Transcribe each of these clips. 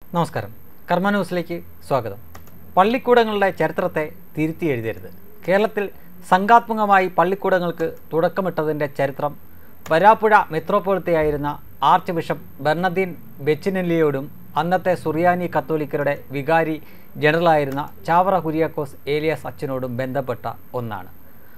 നമസ്കാരം. കർമ്മ ന്യൂസിലേക്ക് സ്വാഗതം. പള്ളിക്കൂടങ്ങളുടെ ചരിത്രത്തെ തിരുത്തി എഴുതരുത്. കേരളത്തിൽ സംഘാത്മകമായി പള്ളിക്കൂടങ്ങൾക്ക് തുടക്കമിട്ടതിൻ്റെ ചരിത്രം വരാപ്പുഴ മെത്രോപ്പൊളിത്തയായിരുന്ന ആർച്ച് ബിഷപ്പ് ബെർണദീൻ ബെച്ചിനെല്ലിയോടും അന്നത്തെ സുറിയാനി കത്തോലിക്കരുടെ വികാരി ജനറലായിരുന്ന ചാവറ കുര്യാക്കോസ് ഏലിയാസ് അച്ഛനോടും ബന്ധപ്പെട്ട ഒന്നാണ്.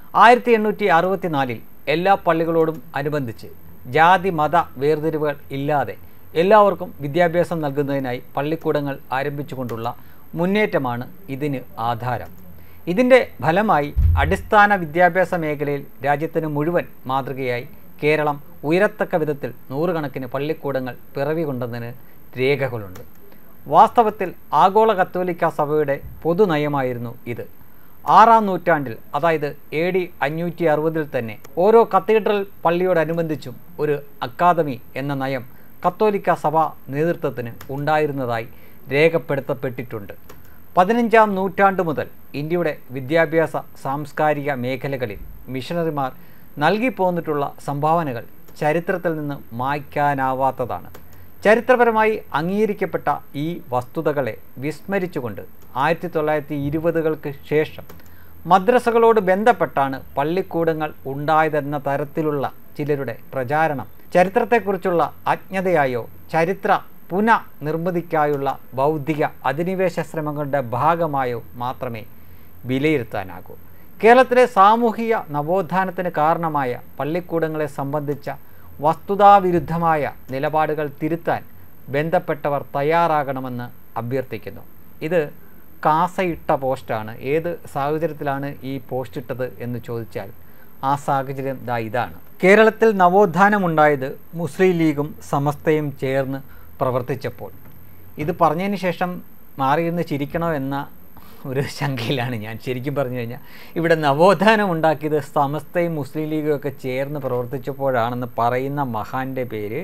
1864 എല്ലാ പള്ളികളോടും അനുബന്ധിച്ച് ജാതി മത വേർതിരിവുകൾ ഇല്ലാതെ എല്ലാവർക്കും വിദ്യാഭ്യാസം നൽകുന്നതിനായി പള്ളിക്കൂടങ്ങൾ ആരംഭിച്ചുകൊണ്ടുള്ള മുന്നേറ്റമാണ് ഇതിന് ആധാരം. ഇതിൻ്റെ ഫലമായി അടിസ്ഥാന വിദ്യാഭ്യാസ മേഖലയിൽ രാജ്യത്തിന് മുഴുവൻ മാതൃകയായി കേരളം ഉയരത്തക്ക വിധത്തിൽ നൂറുകണക്കിന് പള്ളിക്കൂടങ്ങൾ പിറവി കൊണ്ടതിന് രേഖകളുണ്ട്. വാസ്തവത്തിൽ ആഗോള കത്തോലിക്ക സഭയുടെ പൊതുനയമായിരുന്നു ഇത്. 6-ാം നൂറ്റാണ്ടിൽ, അതായത് AD 560 തന്നെ ഓരോ കത്തീഡ്രൽ പള്ളിയോടനുബന്ധിച്ചും ഒരു അക്കാദമി എന്ന നയം കത്തോലിക്ക സഭാ നേതൃത്വത്തിന് ഉണ്ടായിരുന്നതായി രേഖപ്പെടുത്തപ്പെട്ടിട്ടുണ്ട്. 15-ാം നൂറ്റാണ്ട് മുതൽ ഇന്ത്യയുടെ വിദ്യാഭ്യാസ സാംസ്കാരിക മേഖലകളിൽ മിഷണറിമാർ നൽകിപ്പോന്നിട്ടുള്ള സംഭാവനകൾ ചരിത്രത്തിൽ നിന്ന് മായ്ക്കാനാവാത്തതാണ്. ചരിത്രപരമായി അംഗീകരിക്കപ്പെട്ട ഈ വസ്തുതകളെ വിസ്മരിച്ചുകൊണ്ട് 1920-കൾക്ക് ശേഷം മദ്രസകളോട് ബന്ധപ്പെട്ടാണ് പള്ളിക്കൂടങ്ങൾ ഉണ്ടായതെന്ന തരത്തിലുള്ള ചിലരുടെ പ്രചാരണം ചരിത്രത്തെക്കുറിച്ചുള്ള അജ്ഞതയായോ ചരിത്ര പുനർനിർമ്മിതിക്കായുള്ള ബൗദ്ധിക അധിനിവേശ ശ്രമങ്ങളുടെ ഭാഗമായോ മാത്രമേ വിലയിരുത്താനാകൂ. കേരളത്തിലെ സാമൂഹിക നവോത്ഥാനത്തിന് കാരണമായ പള്ളിക്കൂടങ്ങളെ സംബന്ധിച്ച വസ്തുതാവിരുദ്ധമായ നിലപാടുകൾ തിരുത്താൻ ബന്ധപ്പെട്ടവർ തയ്യാറാകണമെന്ന് അഭ്യർത്ഥിക്കുന്നു. ഇത് കാസയിട്ട പോസ്റ്റാണ്. ഏത് സാഹചര്യത്തിലാണ് ഈ പോസ്റ്റ് ഇട്ടത് എന്ന് ചോദിച്ചാൽ ആ സാഹചര്യം ഇതാണ്. കേരളത്തിൽ നവോത്ഥാനമുണ്ടായത് മുസ്ലിം ലീഗും സമസ്തയും ചേർന്ന് പ്രവർത്തിച്ചപ്പോൾ. ഇത് പറഞ്ഞതിന് ശേഷം മാറിയിരുന്ന് ചിരിക്കണോ എന്ന ഒരു ശങ്കയിലാണ് ഞാൻ. ശരിക്കും പറഞ്ഞു കഴിഞ്ഞാൽ ഇവിടെ നവോത്ഥാനം ഉണ്ടാക്കിയത് സമസ്തയും മുസ്ലിം ലീഗും ഒക്കെ ചേർന്ന് പ്രവർത്തിച്ചപ്പോഴാണെന്ന് പറയുന്ന മഹാൻ്റെ പേര്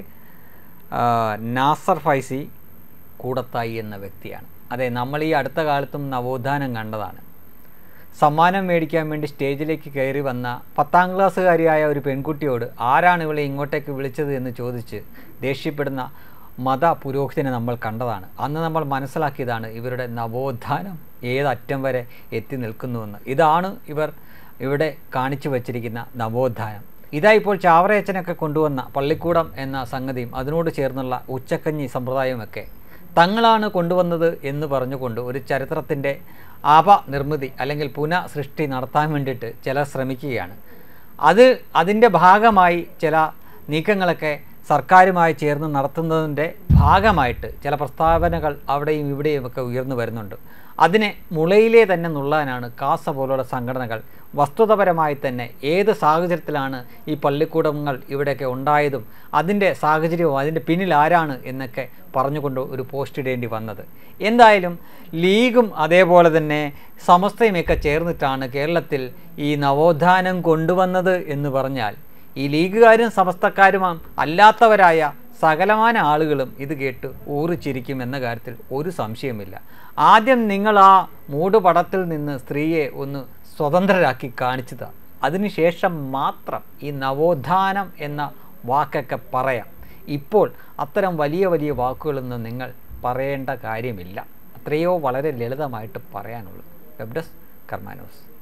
നാസർ ഫൈസി കൂടത്തായി എന്ന വ്യക്തിയാണ്. അതെ, നമ്മൾ ഈ അടുത്ത കാലത്തും നവോത്ഥാനം കണ്ടതാണ്. സമ്മാനം മേടിക്കാൻ വേണ്ടി സ്റ്റേജിലേക്ക് കയറി വന്ന 10ാം ക്ലാസ്സുകാരിയായ ഒരു പെൺകുട്ടിയോട് ആരാണ് ഇവളെ ഇങ്ങോട്ടേക്ക് വിളിച്ചത് എന്ന് ചോദിച്ച് ദേഷ്യപ്പെടുന്ന മത പുരോഹിതനെ നമ്മൾ കണ്ടതാണ്. അന്ന് നമ്മൾ മനസ്സിലാക്കിയതാണ് ഇവരുടെ നവോത്ഥാനം ഏതറ്റം വരെ എത്തി നിൽക്കുന്നുവെന്ന്. ഇതാണ് ഇവർ ഇവിടെ കാണിച്ചു വച്ചിരിക്കുന്ന നവോത്ഥാനം. ഇതാ ഇപ്പോൾ ചാവറയച്ചനൊക്കെ കൊണ്ടുവന്ന പള്ളിക്കൂടം എന്ന സംഗതിയും അതിനോട് ചേർന്നുള്ള ഉച്ചക്കഞ്ഞി സമ്പ്രദായവുമൊക്കെ തങ്ങളാണ് കൊണ്ടുവന്നത് എന്ന് പറഞ്ഞുകൊണ്ട് ഒരു ചരിത്രത്തിൻ്റെ അപനിർമ്മിതി അല്ലെങ്കിൽ പുനഃസൃഷ്ടി നടത്താൻ വേണ്ടിയിട്ട് ചിലർ ശ്രമിക്കുകയാണ്. അതിൻ്റെ ഭാഗമായി ചില നീക്കങ്ങളൊക്കെ സർക്കാരുമായി ചേർന്ന് നടത്തുന്നതിൻ്റെ ഭാഗമായിട്ട് ചില പ്രസ്താവനകൾ അവിടെയും ഇവിടെയുമൊക്കെ ഉയർന്നു വരുന്നുണ്ട്. അതിനെ മുളയിലെ തന്നെ നുള്ളാനാണ് കാസ പോലുള്ള സംഘടനകൾ വസ്തുതപരമായി തന്നെ ഏത് സാഹചര്യത്തിലാണ് ഈ പള്ളിക്കൂടങ്ങൾ ഇവിടെയൊക്കെ ഉണ്ടായതും അതിൻ്റെ സാഹചര്യവും അതിൻ്റെ പിന്നിൽ ആരാണ് എന്നൊക്കെ പറഞ്ഞുകൊണ്ട് ഒരു പോസ്റ്റ് ഇടേണ്ടി വന്നത്. എന്തായാലും ലീഗും അതേപോലെ തന്നെ സമസ്തയുമൊക്കെ ചേർന്നിട്ടാണ് കേരളത്തിൽ ഈ നവോത്ഥാനം കൊണ്ടുവന്നത് എന്ന് പറഞ്ഞാൽ ഈ ലീഗുകാരും സമസ്തക്കാരും അല്ലാത്തവരായ സകലമാന ആളുകളും ഇത് കേട്ട് ഊറിച്ചിരിക്കും എന്ന കാര്യത്തിൽ ഒരു സംശയമില്ല. ആദ്യം നിങ്ങൾ ആ മൂടുപടത്തിൽ നിന്ന് സ്ത്രീയെ ഒന്ന് സ്വതന്ത്രരാക്കി കാണിച്ചതാണ്. അതിനുശേഷം മാത്രം ഈ നവോത്ഥാനം എന്ന വാക്കൊക്കെ പറയാം. ഇപ്പോൾ അത്തരം വലിയ വലിയ വാക്കുകളൊന്നും നിങ്ങൾ പറയേണ്ട കാര്യമില്ല. അത്രയോ വളരെ ലളിതമായിട്ട് പറയാനുള്ളൂ. Web desk Karma news.